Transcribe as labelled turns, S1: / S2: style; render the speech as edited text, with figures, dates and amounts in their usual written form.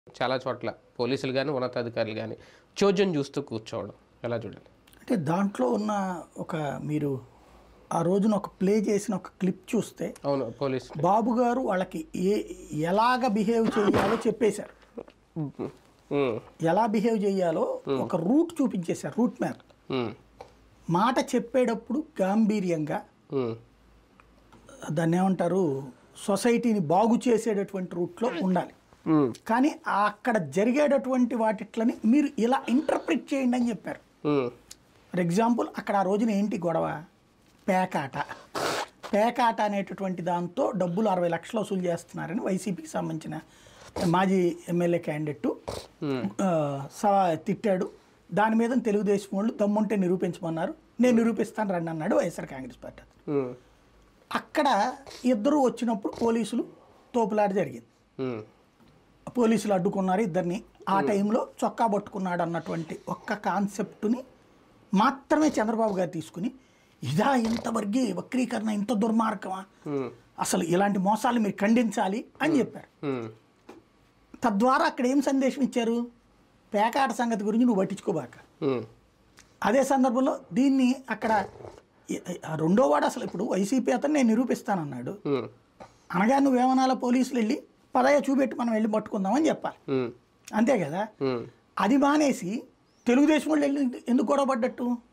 S1: చాలా చోట్ల పోలీసులు గాని, ఉన్నతాధికారులు గాని చోద్యం చూస్తూ కూర్చోవడం ఎలా చూడాలి?
S2: అంటే దాంట్లో ఉన్న ఒక మీరు ఆ రోజున ఒక ప్లే చేసిన ఒక క్లిప్ చూస్తే
S1: అవును. పోలీస్
S2: బాబు గారు వాళ్ళకి ఎలాగ బిహేవ్ చేయాలో చెప్పేశారు. ఎలా బిహేవ్ చేయాలో ఒక రూట్ చూపించేశారు, రూట్ మ్యాప్. మాట చెప్పేటప్పుడు గాంభీర్యంగా, దాన్ని ఏమంటారు, సొసైటీని బాగు చేసేటటువంటి రూట్లో ఉండాలి. కానీ అక్కడ జరిగేటటువంటి వాటిట్లని మీరు ఇలా ఇంటర్ప్రిట్ చేయండి అని చెప్పారు. ఫర్ ఎగ్జాంపుల్ అక్కడ ఆ రోజున ఏంటి గొడవ? పేకాట అనేటటువంటి దాంతో డబ్బులు 60 లక్షలు వసూలు చేస్తున్నారని వైసీపీకి సంబంధించిన మాజీ ఎమ్మెల్యే క్యాండిడేట్ తిట్టాడు. దాని మీద తెలుగుదేశం వాళ్ళు దమ్ముంటే నిరూపించమన్నారు. నేను నిరూపిస్తాను రండి అన్నాడు వైఎస్ఆర్ కాంగ్రెస్ పార్టీ. అక్కడ ఇద్దరు వచ్చినప్పుడు పోలీసులు తోపులాట జరిగింది. పోలీసులు అడ్డుకున్నారు ఇద్దరిని. ఆ టైంలో చొక్కా పట్టుకున్నాడు అన్నటువంటి ఒక్క కాన్సెప్ట్ని మాత్రమే చంద్రబాబు గారు తీసుకుని, ఇదా ఇంత వక్రీకరణ, ఇంత దుర్మార్గమా, అసలు ఇలాంటి మోసాలు మీరు ఖండించాలి అని చెప్పారు. తద్వారా అక్కడ ఏం సందేశం ఇచ్చారు? పేకాట సంగతి గురించి నువ్వు పట్టించుకోబాక. అదే సందర్భంలో దీన్ని అక్కడ రెండో వాడు అసలు ఇప్పుడు వైసీపీ అతను నేను నిరూపిస్తానన్నాడు అనగా నువ్వేమనాలా? పోలీసులు వెళ్ళి పదయ్య చూపెట్టి మనం వెళ్ళి పట్టుకుందామని చెప్పాలి, అంతే కదా. అది మానేసి తెలుగుదేశం వాళ్ళు వెళ్ళి ఎందుకు గొడవ పడ్డట్టు?